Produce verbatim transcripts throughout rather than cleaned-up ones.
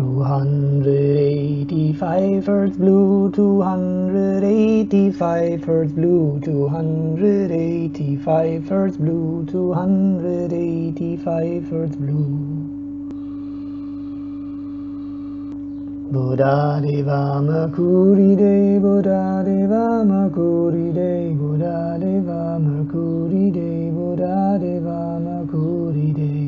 two hundred eighty-five hertz blue, two hundred eighty-five hertz blue, two hundred eighty-five hertz blue, two hundred eighty-five hertz blue. Buddha-Deva Mercury-Day, Buddha-Deva Mercury-Day, Buddha-Deva Mercury-Day, Buddha-Deva Mercury-Day.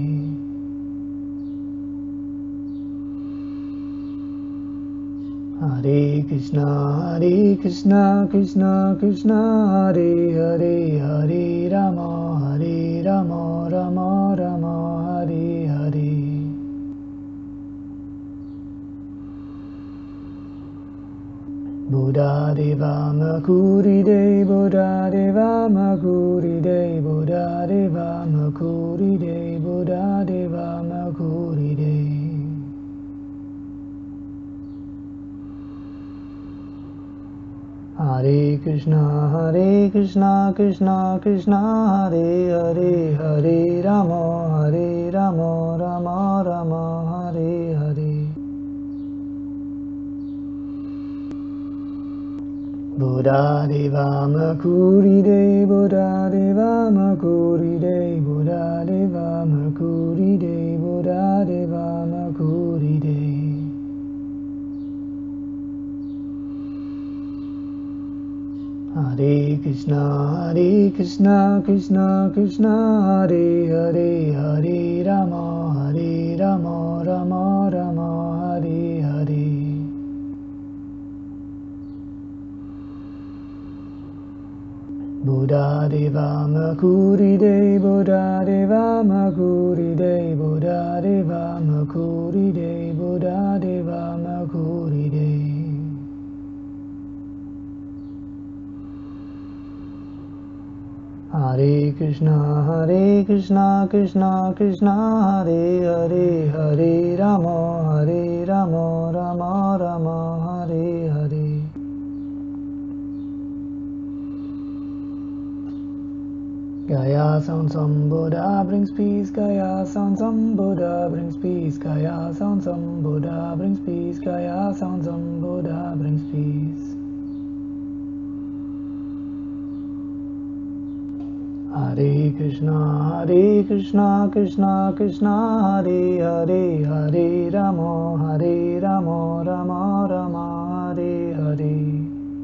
Hare Krishna, Hare Krishna, Krishna Krishna, Hare Hare, Hare Rama, Hare Rama, Rama Rama, Hare Hare. Buddha-Deva Mercury-Day, Buddha-Deva Mercury-Day, Buddha-Deva Mercury-Day, Buddha-Deva Mercury-Day. Hare Krishna, Hare Krishna, Krishna Krishna, Hare Hare, Hare Rama, Hare Rama, Rama Rama, Hare Hare. Buddha-Deva Mercury-Day, Buddha-Deva Mercury-Day, Buddha-Deva Mercury-Day, Buddha-Deva Mercury-Day. Hare Krishna, Hare Krishna, Krishna Krishna, Hare Hare, Hare Rama, Hare Rama, Rama Rama, Hare Hare. Buddha-Deva Mercury-Day, Buddha-Deva Mercury-Day, Buddha-Deva Mercury-Day, Buddha-Deva Mercury-Day. Hare Krishna, Hare Krishna, Krishna Krishna, Hare Hare, Hare Rama, Hare Rama, Rama Rama, Hare Hare. Gaya sound some Buddha brings peace, Gaya sound some Buddha brings peace, Gaya sound some Buddha brings peace, Gaya sound some Buddha brings peace. Hare Krishna, Hare Krishna, Krishna Krishna, Hare Hare, Hare Rama, Hare Rama, Rama Rama, Hare Hare.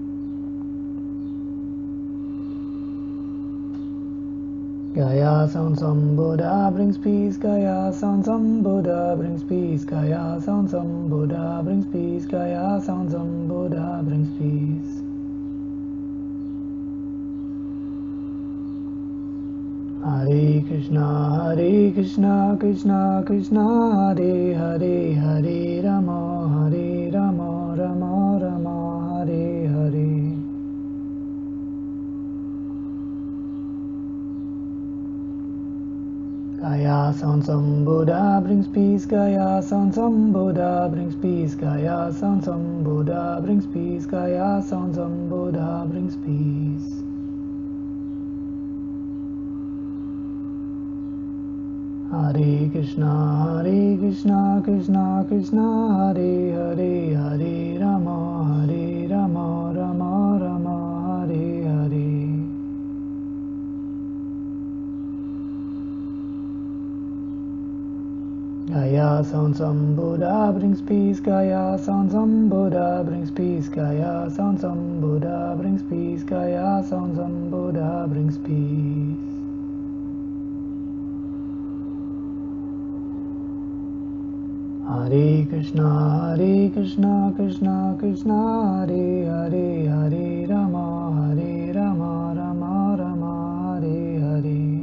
Gaya sound some Buddha brings peace, Gaya sound some Buddha brings peace, Gaya sound some Buddha brings peace, Gaya sound some Buddha brings peace. Hare Krishna, Hare Krishna, Krishna Krishna, Hare Hare, Hare Rama, Hare Rama, Rama Rama, Hare Hare. Gaya sound some Buddha brings peace, Gaya sound some Buddha brings peace, Gaya sound some Buddha brings peace, Gaya sound some Buddha brings peace. Hare Krishna, Hare Krishna, Krishna Krishna, Hare Hare, Hare Rama, Hare Rama, Rama Rama, Hare Hare. Gaya sound some Buddha brings peace, Gaya sound some Buddha brings peace, Gaya sound some Buddha brings peace, Gaya sound some Buddha brings peace. Hare Krishna, Hare Krishna, Krishna Krishna, Hare Hare, Hare Rama, Hare Rama, Rama Rama, Hare Hare.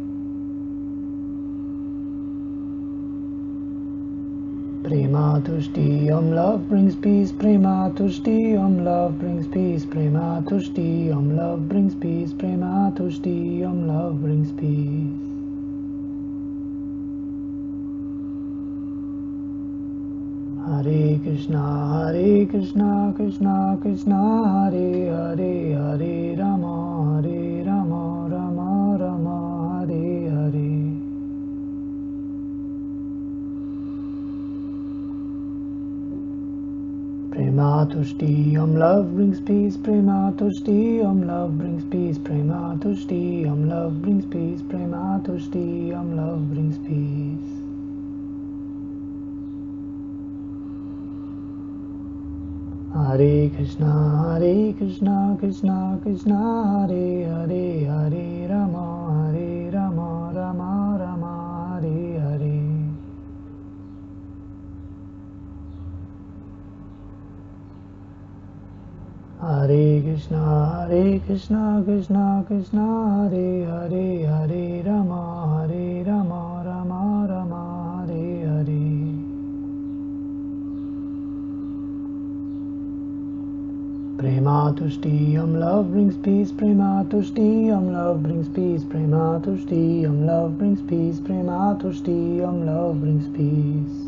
Prema Tushti, Om Love brings peace, Prema Tushti, Om Love brings peace, Prema Tushti, Om Love brings peace, Prema Tushti, Om Love brings peace. Hare Krishna, Hare Krishna, Krishna Krishna, Hare Hare, Hare Rama, Hare Rama, Rama Rama, Hare Hare. Prema Tushti, Om Love brings peace. Prema Tushti, Om Love brings peace. Prema Tushti, Om Love brings peace. Prema Tushti, Om Love brings peace. Hare Krishna, Hare Krishna, Krishna Krishna, Hare Hare, Hare Rama, Hare Rama, Rama Rama, Hare Hare. Hare Krishna, Hare Krishna, Krishna Krishna, Hare Hare, Hare Rama, Hare Rama, Rama Rama, Hare Hare. Prema Tushti, Om Love brings peace. Prema Tushti, Om Love brings peace. Prema Tushti, Om Love brings peace. Prema Tushti, Om Love brings peace.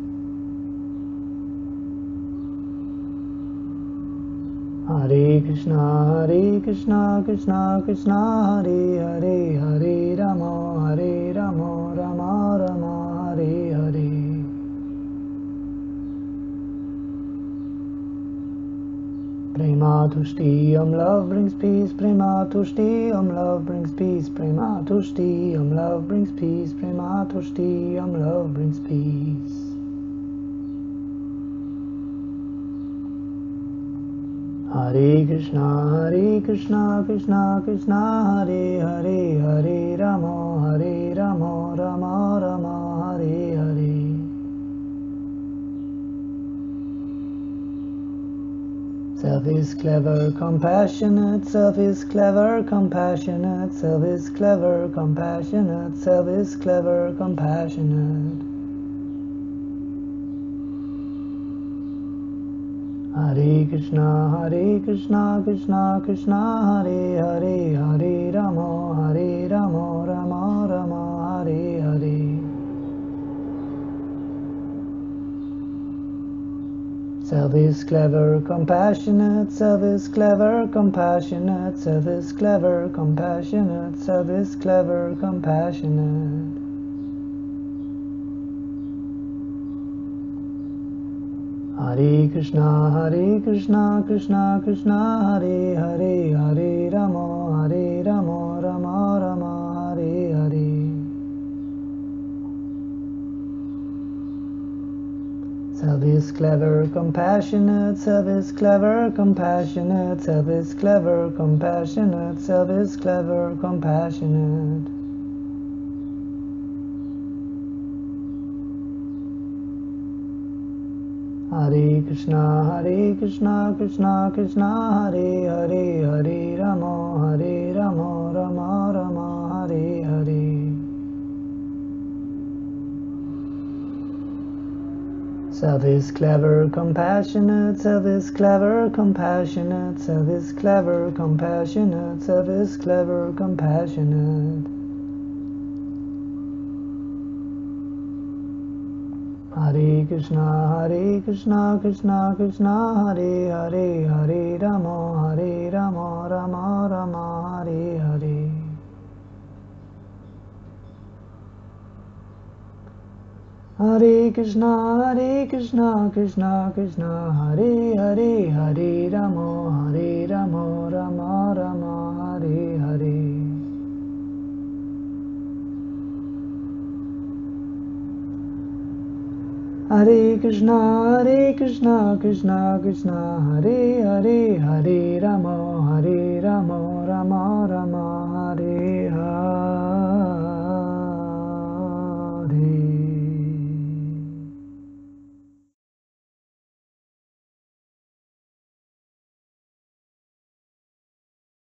Hare Krishna, Hare Krishna, Krishna Krishna, Hare Hare, Hare Rama, Hare Rama, Rama Rama, Hare Hare. Prema Tushti, Om Love brings peace. Prema Tushti, Om Love brings peace. Prema Tushti, Om Love brings peace. Prema Tushti, Om Love brings peace. Hare Krishna, Hare Krishna, Krishna Krishna, Hare Hare, Hare Rama, Hare Rama, Rama Rama, Hare Hare. Self is clever, compassionate. Self is clever, compassionate. Self is clever, compassionate. Self is clever, compassionate. Hare Krishna, Hare Krishna, Krishna Krishna, Hare Hare, Hare Rama, Hare Rama, Rama Rama, Hare Hare. Self is clever, compassionate. Self is clever, compassionate. Self is clever, compassionate. Self is clever, compassionate. Hare Krishna, Hare Krishna, Krishna Krishna, Hare Hare, Hare Rama, Hare Rama, Rama Rama, Hare Hare. Self is clever, compassionate. Self is clever, compassionate. Self is clever, compassionate. Self is clever, compassionate. Hare Krishna, Hare Krishna, Krishna Krishna, Hare Hare, Hare Rama, Hare Rama, Rama Rama, Hare Hare. Self is clever, compassionate. Self is clever, compassionate. Self is clever, compassionate. Self is clever, compassionate. Hare Krishna, Hare Krishna, Krishna Krishna, Hare Hare, Hare Rama, Hare Rama, Rama Rama, Hare Hare. Hare Krishna, Hare Krishna, Krishna Krishna, Hare Hare, Hare Rama, Hare Rama, Rama Rama, Hare Hare. Hare Krishna, Hare Krishna, Krishna Krishna, Hare Hare, Hare Rama, Hare Rama, Rama Rama,